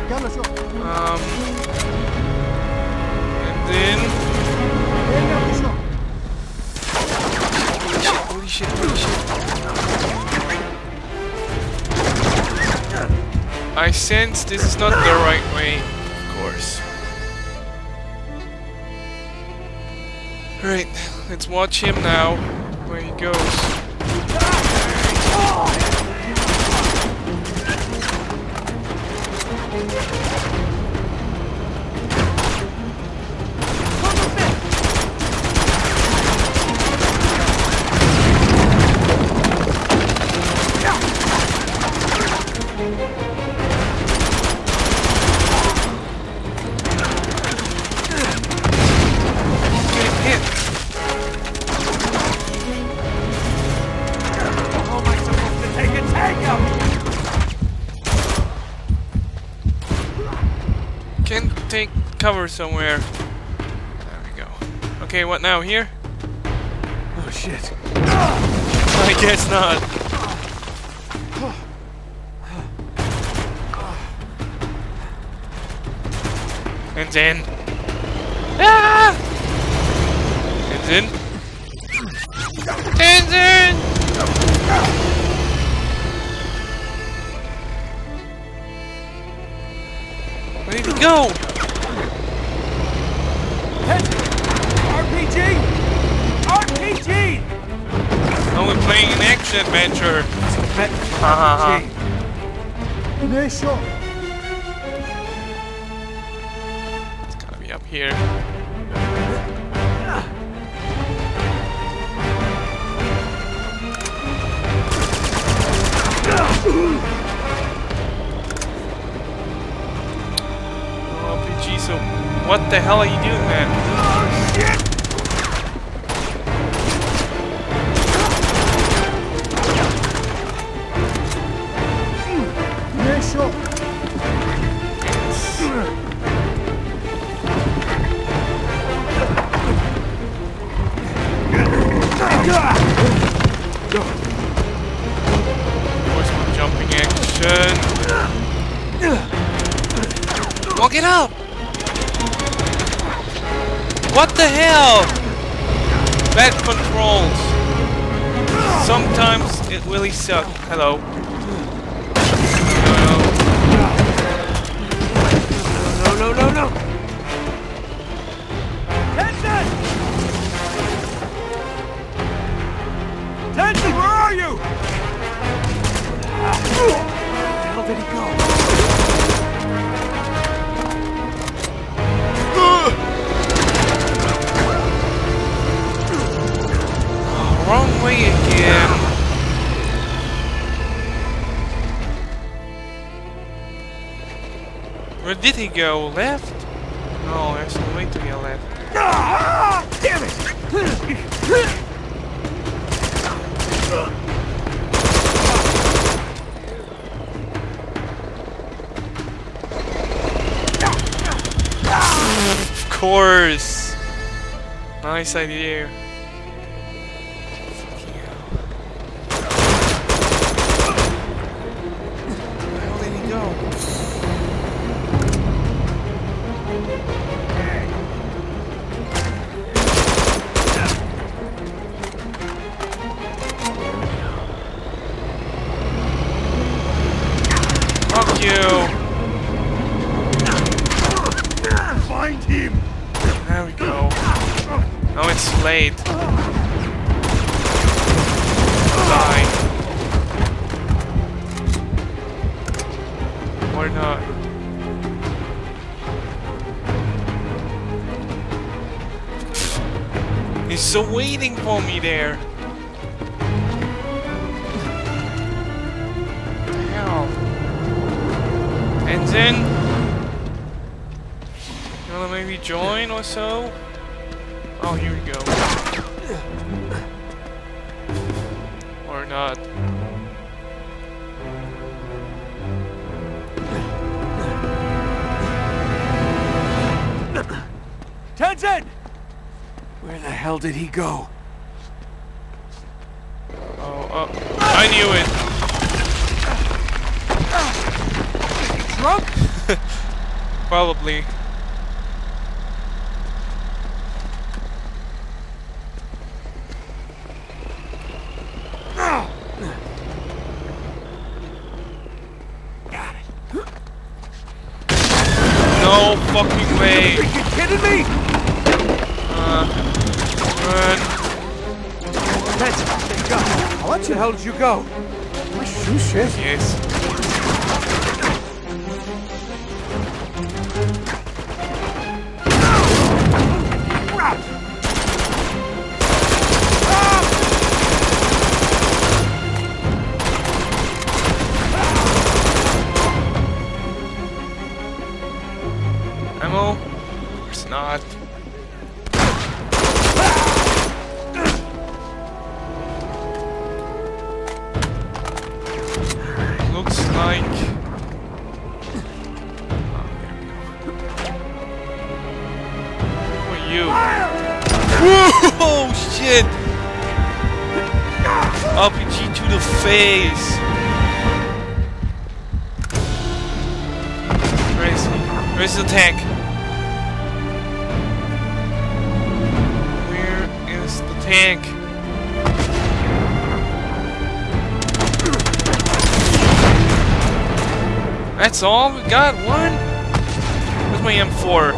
And then holy shit, holy shit. I sense this is not the right way, of course. Alright, let's watch him now, where he goes. Can take cover somewhere. There we go. Okay, what now? Here? Oh shit. I guess not. And then. Ah! And then. And then. Where did he go? RPG! RPG! Oh, we're playing an action adventure. RPG. It's gotta be up here. RPG, so what the hell are you doing, man? Oh shit! Where's my jumping action? Walk it up! What the hell? Bad controls. Sometimes it really sucks. Hello. No. Tenzin! Tenzin, where are you? Where the hell did he go? Wrong way again. Where did he go? Left? No, there's no way to get left. Ah, damn it! Of course! Nice idea. Fucking hell. Where the hell did he go? Fuck you! Find him! There we go. Now it's late. Die. Or not. He's still waiting for me there. What the hell? And then you wanna maybe join or so? Oh, here we go. Or not. Tenzin! Where the hell did he go? Oh, I knew it. Drunk? Probably. Got it. No fucking way. Are you kidding me? Run. Let's go. What the hell did you go? My shoe shit. Yes. Ammo? Of course not. Looks like... Oh, there we go. Who are you? Whoa, shit! RPG to the face! Where is he? Where's the tank? Where is the tank? That's all? We got one? Where's my M4?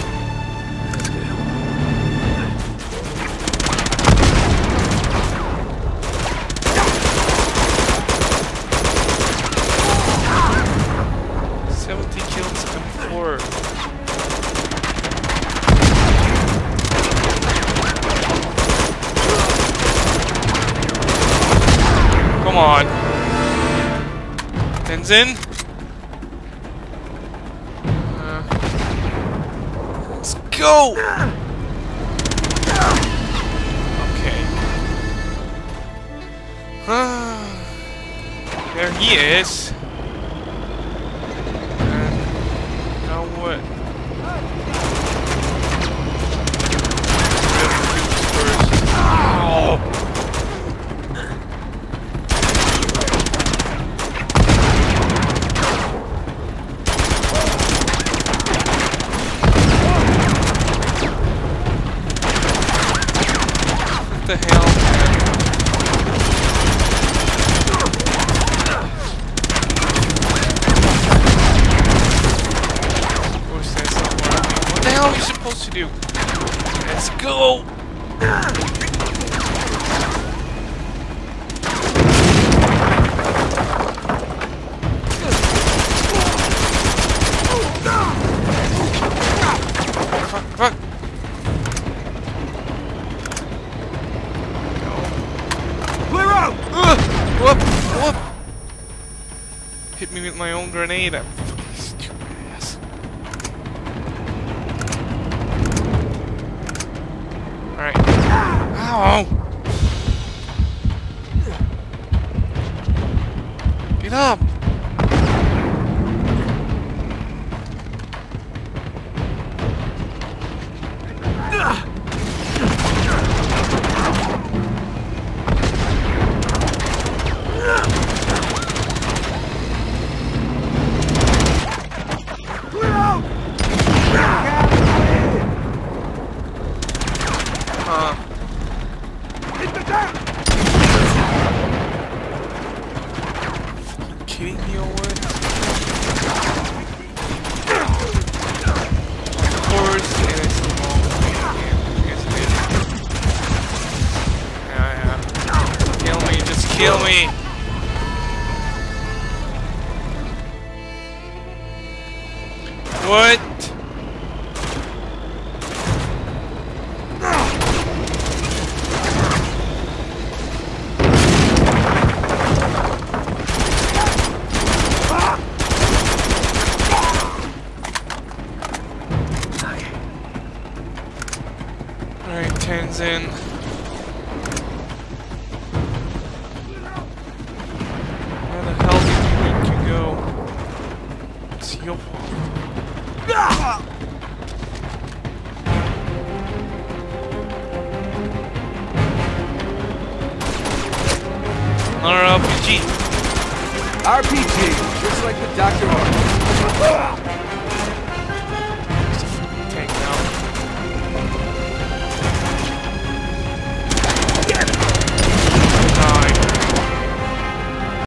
Come on. Tenzin? Let's go! Okay. There he is. And now what? Ow! What the hell, man? Of course, that's not working. What the hell are we supposed to do? Let's go! Fuck, fuck! Clear out! Whoop! Whoop! Hit me with my own grenade. I'm fucking stupid ass. Alright. Ow! Get up! Hit the down! Kidding me or what? Of course, it is the wrong thing again. Yes, it is. Yeah. Kill me, just kill me! What? Alright, Tenzin. Where the hell did you need to go? It's your fault. Another RPG. RPG, just like the doctor ordered.